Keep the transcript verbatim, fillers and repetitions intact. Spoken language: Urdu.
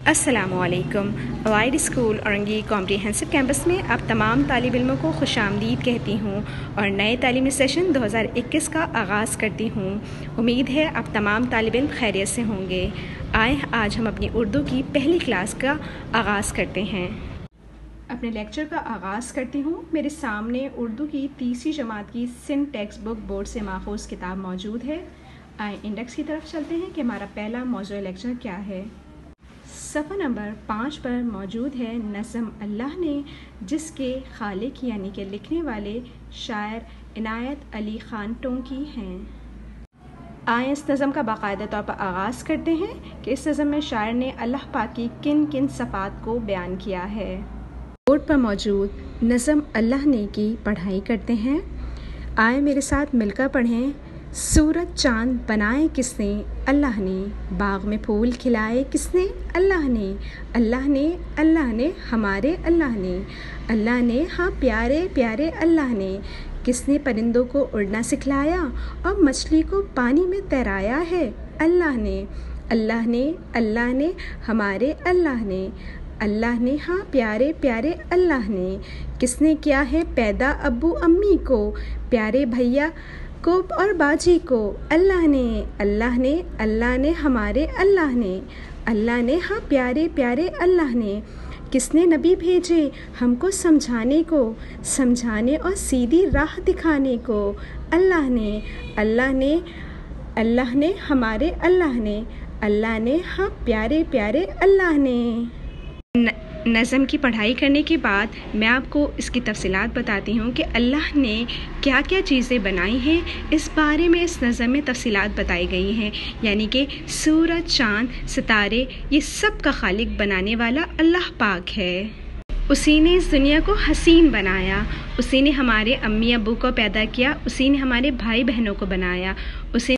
السلام علیکم۔ Allied school Orangi comprehensive campus میں اب تمام طالب علموں کو خوش آمدید کہتی ہوں اور نئے تعلیمی سیشن دو ہزار اکیس کا آغاز کرتی ہوں۔ امید ہے اب تمام طالب علم خیریت سے ہوں گے۔ آئیں آج ہم اپنی اردو کی پہلی کلاس کا آغاز کرتے ہیں۔ اپنے لیکچر کا آغاز کرتی ہوں۔ میرے سامنے اردو کی تیسری جماعت کی سندھ ٹیکسٹ بک بورڈ سے ماخوذ کتاب موجود ہے۔ آئیں انڈیکس کی طرف چلتے ہیں کہ ہمارا پہلا موضوع لیکچر کیا ہے۔ صفحہ نمبر پانچ پر موجود ہے نظم اللہ نے، جس کے خالق یعنی کہ لکھنے والے شاعر عنایت علی خان ٹونکی ہیں۔ آئیں اس نظم کا باقاعدہ طور پر آغاز کرتے ہیں کہ اس نظم میں شاعر نے اللہ پاک کی کن کن صفات کو بیان کیا ہے۔ بورڈ پر موجود نظم اللہ نے کی پڑھائی کرتے ہیں۔ آئیں میرے ساتھ مل کر پڑھیں۔ سورج چاند بنائے کس نے؟ اللہ نے۔ باغ میں پھول کھلائے کس نے؟ اللہ نے۔ اللہ نے اللہ نے ہمارے اللہ نے۔ اللہ نے ہاں پیارے پیارے اللہ نے۔ کس نے پرندوں کو اڑنا سکھلایا اور مچھلی کو پانی میں تیرایا ہے؟ اللہ نے۔ اللہ نے اللہ نے ہمارے اللہ نے۔ اللہ نے ہاں پیارے پیارے اللہ نے۔ کس نے کیا ہے پیدا ابو امی کو، پیارے بھیا کو اور باجی کو؟ اللہ نے۔ اللہ نے اللہ نے ہمارے اللہ نے۔ اللہ نے ہاں پیارے پیارے اللہ نے۔ کس نے نبی بھیجے ہم کو سمجھانے کو، سمجھانے اور سیدھی راہ دکھانے کو؟ اللہ نے۔ اللہ نے اللہ نے ہمارے اللہ نے۔ اللہ نے ہاں پیارے پیارے اللہ نے۔ نظم کی پڑھائی کرنے کے بعد میں آپ کو اس کی تفصیلات بتاتی ہوں کہ اللہ نے کیا کیا چیزیں بنائی ہیں۔ اس بارے میں اس نظم میں تفصیلات بتائی گئی ہیں، یعنی کہ سورج چاند ستارے یہ سب کا خالق بنانے والا اللہ پاک ہے۔ اسی نے اس دنیا کو حسین بنایا، اسی نے ہمارے امی ابو کو پیدا کیا، اسی نے ہمارے بھائی بہنوں کو بنایا، اسی